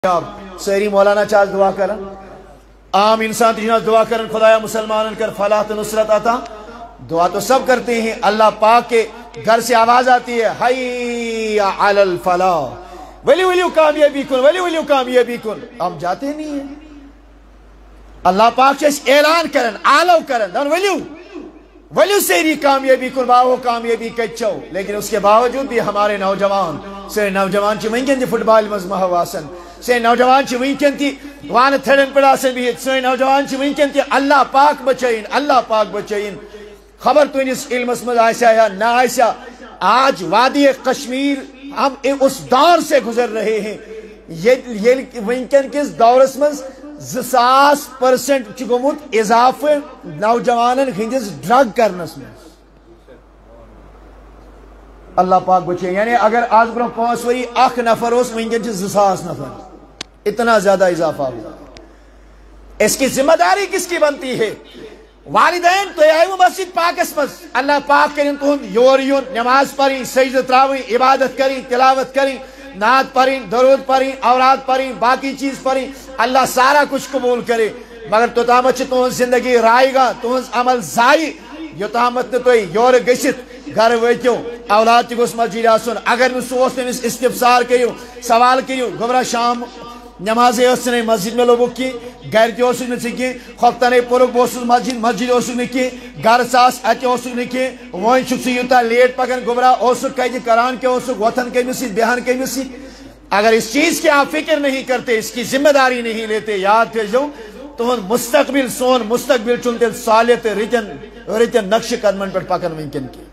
ساری مولانا چاز دعا کرن عام انسان تجناز دعا کرن خدایا مسلمان کر فلاح تو نصرت آتا دعا تو سب کرتے ہیں اللہ پاک کے گھر سے آواز آتی ہے حی علی الفلاح ولی ولیو کامیابی کن ولی ولیو کامیابی کن ہم جاتے نہیں ہیں اللہ پاک سے اعلان کرن آلو کرن دن ولیو سیری کامیابی کن باہو کامیابی کچھو لیکن اس کے باوجود بھی ہمارے نوجوان سے نوجوان چی ونکن دی فٹ بال مز محواسن سے نوجوان چی ونکن تی وان تھڑن پڑاسن بھی سے نوجوان چی ونکن تی اللہ پاک بچائین خبر تو انس علم اسمد آئیسا یا نہ آئیسا آج وادی کشمیر ہم اس دور سے گزر رہے ہیں یہ ونکن کس دور اسمد 200% چگمت اضافہ نوجوانن ہندس ڈرگ کرنس میں اللہ پاک بچے یعنی اگر آج برو 5 وری اخ نفر اس ونکن 200 نفر اتنا زیادہ اضافہ ہوا اس کی ذمہ داری کس کی بنتی ہے والدین تو آئیو مسجد پاک اسمس اللہ پاک کریں تو یور یون نماز پڑھیں سجدہ تراوی عبادت کریں تلاوت کریں نعت پڑھیں درود پڑھیں اوراد پڑھیں باقی چیز پڑھیں اللہ سارا کچھ قبول کرے مگر تو تامت تو زندگی رائے گا تو عمل زائی یہ تامت تو یور گشت گھر ویتیو اولاد تی گوس مسجد آسن اگر نسوس تمس استفسار کریو سوال کریو گمرہ شام نمازیں اسنے مسجد میں لوگوں کی گھر کی اوسک نسی کی خوفتانے پورک بوسک مسجد اوسک نکی گھر ساس اتی اوسک نکی وہن شک سیوتا لیٹ پکن گمرہ اوسک کئی کران کے اوسک وطن کے مسجد بیان کے مسجد اگر اس چیز کی آپ فکر نہیں کرتے اس کی ذمہ داری نہیں لیتے یاد پہ جو تو مستقبل سون مستقبل چنتے سالیت ریتن نقش قدمن پر پکن ونکن کی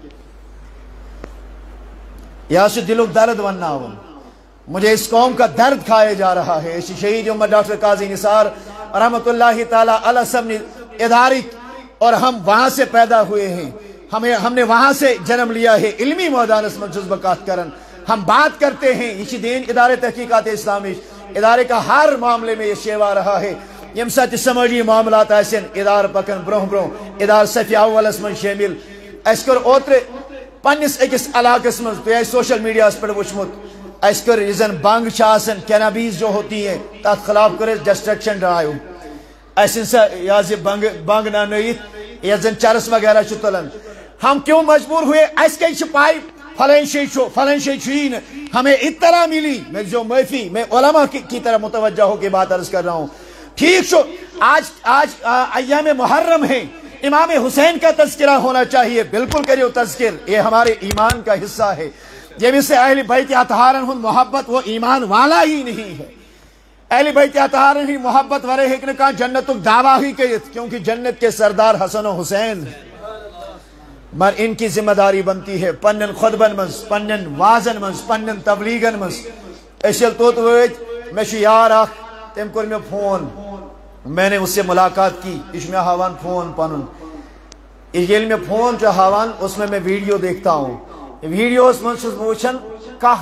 یا سے دلوک درد وننا ہوں مجھے اس قوم کا درد کھائے جا رہا ہے اسی شہید امت ڈاکٹر قاضی نثار رحمت اللہ تعالی علیہ سب اداری اور ہم وہاں سے پیدا ہوئے ہیں ہم نے وہاں سے جنم لیا ہے علمی موادانس میں جذبکات کرن ہم بات کرتے ہیں اسی دین ادارے تحقیقات اسلامی ادارے کا ہر معاملے میں یہ شیوا رہا ہے یم ساتھ سمجھی معاملات ایسن ادار پکن برہ ادار صفی اول اسمن شامل اس کر اوتر پنس اکس علاقس من تو سوشل میڈیا پر وچمت اس کر یزن بانگ چاسن کینابیز جو ہوتی ہے تات خلاف کرے ڈسٹرکشن ڈرائیو ایسن سا یازی بانگ نہ نویت یزن چرس وغیرہ چتلن ہم کیوں مجبور ہوئے اس کے چھپائی فلن شئی چھوین ہمیں اطلاع ملی میں جو معافی میں علماء کی طرح متوجہ ہو کے بات عرض کر رہا ہوں ٹھیک شو آج ایام محرم ہیں امام حسین کا تذکرہ ہونا چاہیے بالکل کریو تذکر یہ ہمارے ایمان کا حصہ ہے یہ بھی سے اہل بیت اطہارن ہن محبت وہ ایمان والا ہی نہیں ہے اہل بیت اطہارن ہی محبت ورے ہکن کا جنت دعویٰ ہی کیت کیونکہ جنت کے سردار حسن و حسین مر ان کی ذمہ داری بنتی ہے پنن خطبن مز پنن وازن مز پنن تبلیغن مز اشل توت ویت میں شو یار آخ تم کر میں فون میں نے اس سے ملاقات کی اس میں ہاوان فون پنن اس میں فون جو ہاوان اس میں ویڈیو دیکھتا ہوں ویڈیوز من چھس موچن کاہ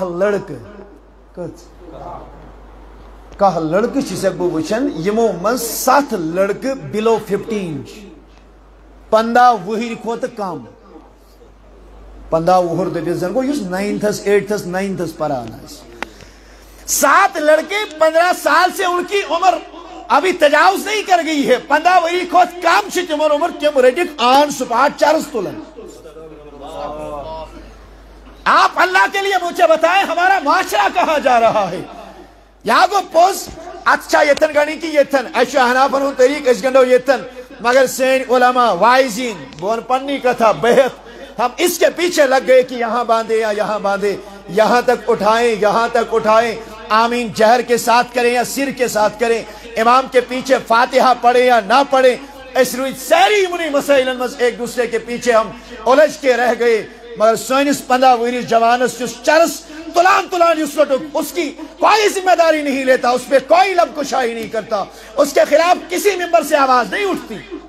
لڑک چھسک بو وچن یمو من 7 لڑک بلو 15 15 وہر کھوت کم 15 وہر دبیزن کو یس 9th 8th 9th پران 7 لڑکے 15 سال سے ان کی عمر ابھی تجاوز نہیں کر گئی ہے 15 وہر کھوت کم چھ تمر عمر تم ریڈک آن سپاٹ چرس تولن آپ اللہ کے لیے مجھے بتائیں ہمارا معاشرہ کہاں جا رہا ہے یہاں کو پوز اچھا یتن گانی کی یتن ایشو حنافن ہوں طریق اس گنڈو یتن مگر سین علماء وائزین بون پنی کا تھا بہت ہم اس کے پیچھے لگ گئے کہ یہاں باندھے یا یہاں باندھے یہاں تک اٹھائیں آمین جہر کے ساتھ کریں یا سر کے ساتھ کریں امام کے پیچھے فاتحہ پڑھیں یا نہ پڑھیں اس روی ساری امنی مسائلن مز ایک دوسرے کے پیچھے ہم الجھ کے رہ گئے مگر سوئنس 15 وری جوانس جس چرس تلان اس لٹک اس کی کوئی ذمہ داری نہیں لیتا اس پہ کوئی لب کشائی نہیں کرتا اس کے خلاف کسی ممبر سے آواز نہیں اٹھتی